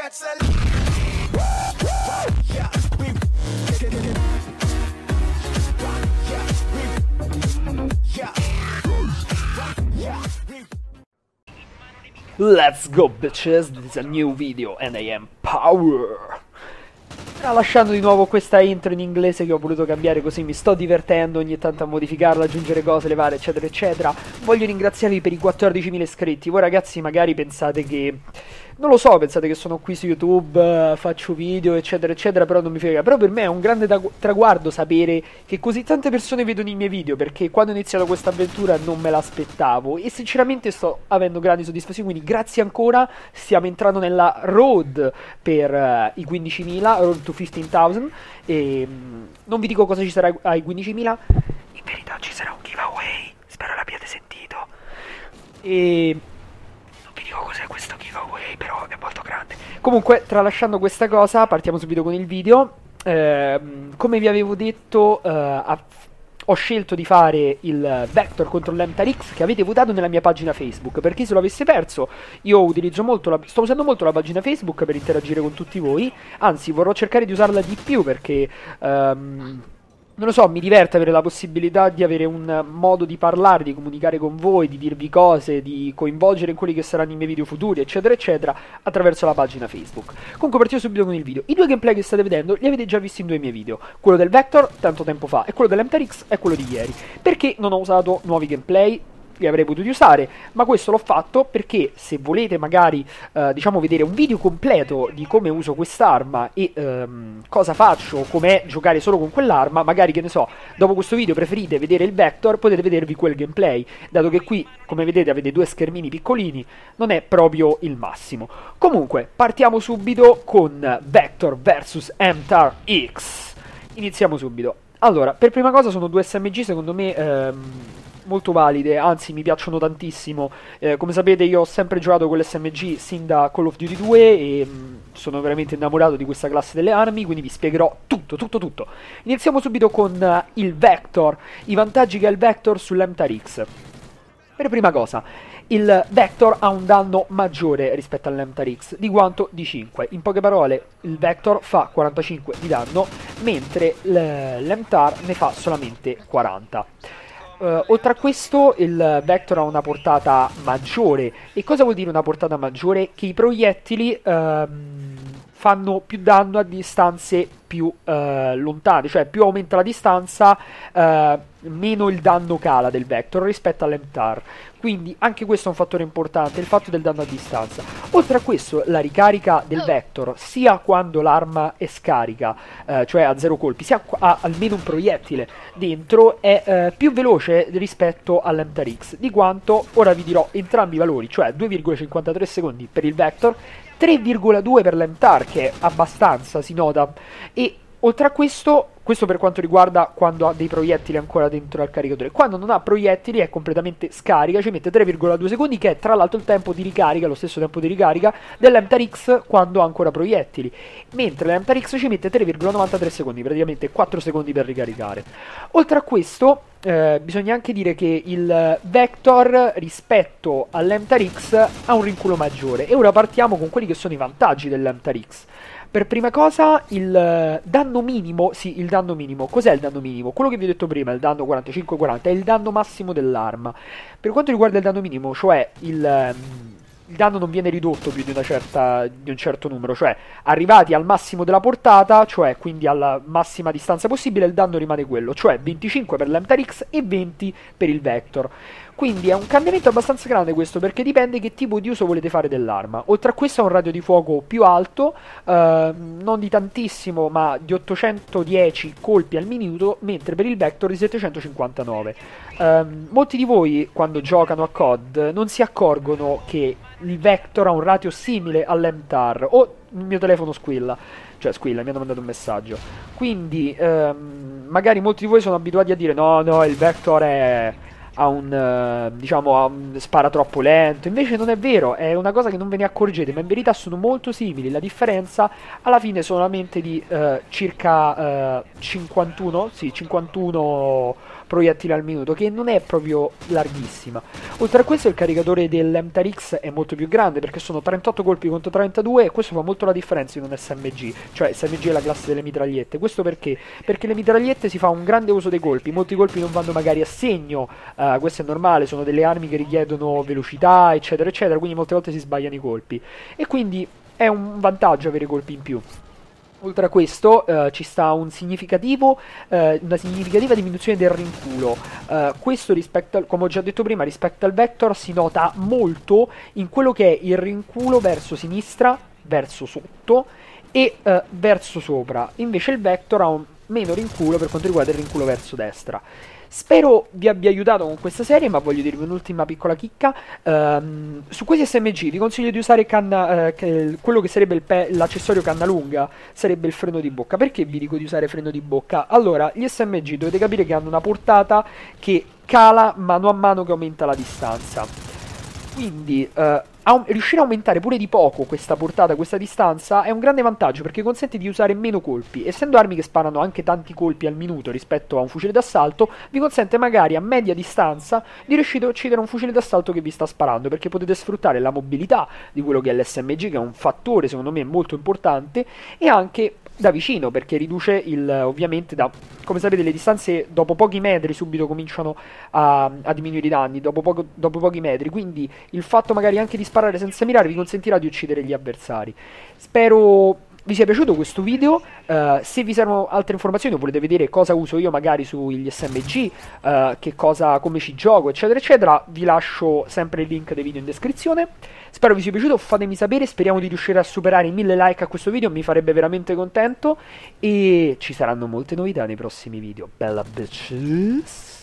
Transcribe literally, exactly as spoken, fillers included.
Let's go bitches, this is a new video and I am power. Tralasciando di nuovo questa intro in inglese che ho voluto cambiare, così mi sto divertendo ogni tanto a modificarla, aggiungere cose, levare eccetera eccetera. Voglio ringraziarvi per i quattordicimila iscritti. Voi ragazzi magari pensate che, non lo so, pensate che sono qui su YouTube, uh, faccio video eccetera eccetera, però non mi frega. Però per me è un grande traguardo sapere che così tante persone vedono i miei video, perché quando ho iniziato questa avventura non me l'aspettavo e sinceramente sto avendo grandi soddisfazioni, quindi grazie ancora. Stiamo entrando nella road per uh, i quindicimila, road to quindici mila, e um, non vi dico cosa ci sarà ai quindicimila, in verità ci sarà un giveaway, spero l'abbiate sentito, e non vi dico cos'è questo giveaway, però è molto grande. Comunque, tralasciando questa cosa, partiamo subito con il video. Eh, come vi avevo detto, eh, a, ho scelto di fare il Vector contro l'M T R X che avete votato nella mia pagina Facebook. Per chi se lo avesse perso, io utilizzo molto la, sto usando molto la pagina Facebook per interagire con tutti voi. Anzi, vorrò cercare di usarla di più perché... Um, non lo so, mi diverte avere la possibilità di avere un modo di parlare, di comunicare con voi, di dirvi cose, di coinvolgere in quelli che saranno i miei video futuri, eccetera, eccetera, attraverso la pagina Facebook. Comunque partiamo subito con il video. I due gameplay che state vedendo li avete già visti in due miei video. Quello del Vector, tanto tempo fa, e quello dell'M T R X è quello di ieri. Perché non ho usato nuovi gameplay? Li avrei potuti usare, ma questo l'ho fatto perché se volete magari eh, diciamo vedere un video completo di come uso quest'arma e ehm, cosa faccio, com'è giocare solo con quell'arma, magari che ne so, dopo questo video preferite vedere il Vector, potete vedervi quel gameplay, dato che qui come vedete avete due schermini piccolini, non è proprio il massimo. Comunque partiamo subito con Vector versus M T R X. Iniziamo subito. Allora, per prima cosa sono due S M G secondo me ehm, molto valide, anzi mi piacciono tantissimo. Eh, come sapete io ho sempre giocato con l'S M G sin da Call of Duty due e mh, sono veramente innamorato di questa classe delle armi, quindi vi spiegherò tutto, tutto, tutto. Iniziamo subito con uh, il Vector, i vantaggi che ha il Vector sull'M T R X. Per prima cosa, il Vector ha un danno maggiore rispetto all'M T R X, di quanto? Di cinque. In poche parole, il Vector fa quarantacinque di danno, mentre l'M T R ne fa solamente quaranta. Uh, oltre a questo il Vector ha una portata maggiore. E cosa vuol dire una portata maggiore? Che i proiettili uh, fanno più danno a distanze più uh, lontane, cioè più aumenta la distanza uh, meno il danno cala del Vector rispetto all'M T R. Quindi anche questo è un fattore importante, il fatto del danno a distanza. Oltre a questo, la ricarica del Vector, sia quando l'arma è scarica, eh, cioè a zero colpi, sia ha almeno un proiettile dentro, è eh, più veloce rispetto all'M T R X. Di quanto? Ora vi dirò entrambi i valori, cioè due virgola cinquantatré secondi per il Vector, tre virgola due per l'M T R, che è abbastanza, si nota, e oltre a questo, questo per quanto riguarda quando ha dei proiettili ancora dentro al caricatore. Quando non ha proiettili è completamente scarica, ci mette tre virgola due secondi, che è tra l'altro il tempo di ricarica, lo stesso tempo di ricarica dell'M T R X quando ha ancora proiettili, mentre l'M T R X ci mette tre virgola novantatré secondi, praticamente quattro secondi per ricaricare. Oltre a questo, eh, bisogna anche dire che il Vector rispetto all'M T R X ha un rinculo maggiore, e ora partiamo con quelli che sono i vantaggi dell'M T R X. Per prima cosa, il danno minimo, sì, il danno minimo. Cos'è il danno minimo? Quello che vi ho detto prima, il danno quarantacinque quaranta, è il danno massimo dell'arma. Per quanto riguarda il danno minimo, cioè il, il danno non viene ridotto più di, una certa, di un certo numero, cioè arrivati al massimo della portata, cioè quindi alla massima distanza possibile, il danno rimane quello, cioè venticinque per l'M T R X e venti per il Vector. Quindi è un cambiamento abbastanza grande questo, perché dipende che tipo di uso volete fare dell'arma. Oltre a questo ha un radio di fuoco più alto, eh, non di tantissimo, ma di ottocentodieci colpi al minuto, mentre per il Vector di settecentocinquantanove. Eh, molti di voi, quando giocano a C O D, non si accorgono che il Vector ha un ratio simile all'M T R. O il mio telefono squilla. Cioè squilla, mi hanno mandato un messaggio. Quindi ehm, magari molti di voi sono abituati a dire no, no, il Vector è... ha un, uh, diciamo, ha un, spara troppo lento. Invece non è vero, è una cosa che non ve ne accorgete, ma in verità sono molto simili. La differenza alla fine è solamente di uh, circa uh, cinquantuno, sì, cinquantuno proiettili al minuto, che non è proprio larghissima. Oltre a questo il caricatore dell'M T R X è molto più grande, perché sono trentotto colpi contro trentadue, e questo fa molto la differenza in un S M G, cioè S M G è la classe delle mitragliette. Questo perché? Perché le mitragliette si fa un grande uso dei colpi, molti colpi non vanno magari a segno, uh, questo è normale, sono delle armi che richiedono velocità, eccetera, eccetera, quindi molte volte si sbagliano i colpi, e quindi è un vantaggio avere colpi in più. Oltre a questo eh, ci sta un significativo, eh, una significativa diminuzione del rinculo. Eh, questo rispetto al, come ho già detto prima, rispetto al Vector si nota molto in quello che è il rinculo verso sinistra, verso sotto e eh, verso sopra. Invece il Vector ha un meno rinculo per quanto riguarda il rinculo verso destra. Spero vi abbia aiutato con questa serie, ma voglio dirvi un'ultima piccola chicca. Um, su questi S M G vi consiglio di usare canna, eh, quello che sarebbe l'accessorio canna lunga, sarebbe il freno di bocca. Perché vi dico di usare freno di bocca? Allora, gli S M G dovete capire che hanno una portata che cala mano a mano che aumenta la distanza. Quindi uh, riuscire a aumentare pure di poco questa portata, questa distanza, è un grande vantaggio, perché consente di usare meno colpi. Essendo armi che sparano anche tanti colpi al minuto rispetto a un fucile d'assalto, vi consente magari a media distanza di riuscire a uccidere un fucile d'assalto che vi sta sparando, perché potete sfruttare la mobilità di quello che è l'S M G, che è un fattore secondo me molto importante, e anche da vicino, perché riduce il, ovviamente, da, come sapete, le distanze dopo pochi metri subito cominciano a, a diminuire i danni, dopo, poco, dopo pochi metri, quindi il fatto magari anche di sparare senza mirare vi consentirà di uccidere gli avversari. Spero vi sia piaciuto questo video. Uh, se vi servono altre informazioni o volete vedere cosa uso io magari sugli S M G, uh, che cosa, come ci gioco, eccetera eccetera, vi lascio sempre il link dei video in descrizione. Spero vi sia piaciuto, fatemi sapere, speriamo di riuscire a superare i mille like a questo video, mi farebbe veramente contento, e ci saranno molte novità nei prossimi video. Bella bitches!